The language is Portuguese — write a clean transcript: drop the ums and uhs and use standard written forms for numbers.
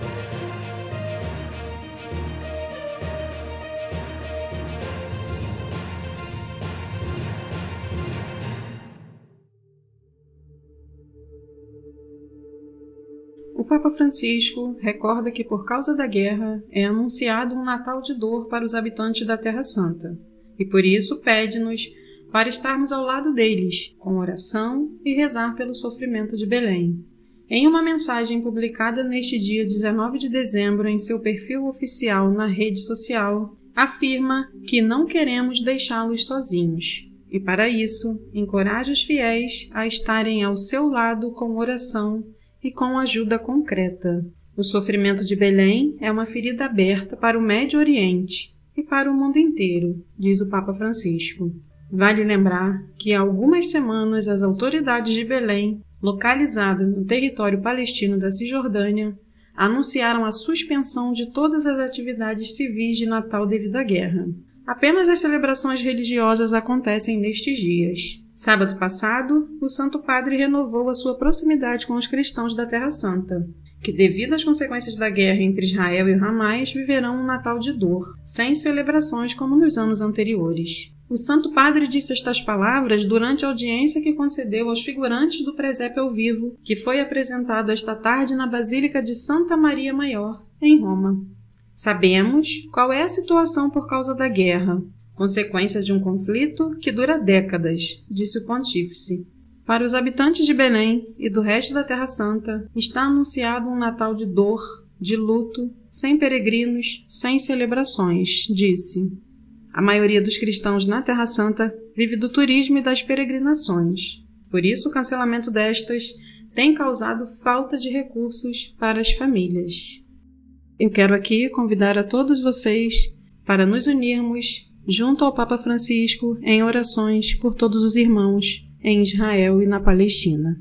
O Papa Francisco recorda que por causa da guerra é anunciado um Natal de dor para os habitantes da Terra Santa, e por isso pede-nos para estarmos ao lado deles, com oração e rezar pelo sofrimento de Belém. Em uma mensagem publicada neste dia 19 de dezembro em seu perfil oficial na rede social, afirma que não queremos deixá-los sozinhos, e para isso encoraja os fiéis a estarem ao seu lado com oração e com ajuda concreta. O sofrimento de Belém é uma ferida aberta para o Médio Oriente e para o mundo inteiro, diz o Papa Francisco. Vale lembrar que há algumas semanas as autoridades de Belém, localizada no território palestino da Cisjordânia, anunciaram a suspensão de todas as atividades civis de Natal devido à guerra. Apenas as celebrações religiosas acontecem nestes dias. Sábado passado, o Santo Padre renovou a sua proximidade com os cristãos da Terra Santa, que, devido às consequências da guerra entre Israel e Hamas, viverão um Natal de dor, sem celebrações como nos anos anteriores. O Santo Padre disse estas palavras durante a audiência que concedeu aos figurantes do presépio ao vivo, que foi apresentado esta tarde na Basílica de Santa Maria Maior, em Roma. Sabemos qual é a situação por causa da guerra, consequência de um conflito que dura décadas, disse o pontífice. Para os habitantes de Belém e do resto da Terra Santa, está anunciado um Natal de dor, de luto, sem peregrinos, sem celebrações, disse. A maioria dos cristãos na Terra Santa vive do turismo e das peregrinações. Por isso, o cancelamento destas tem causado falta de recursos para as famílias. Eu quero aqui convidar a todos vocês para nos unirmos junto ao Papa Francisco em orações por todos os irmãos em Israel e na Palestina.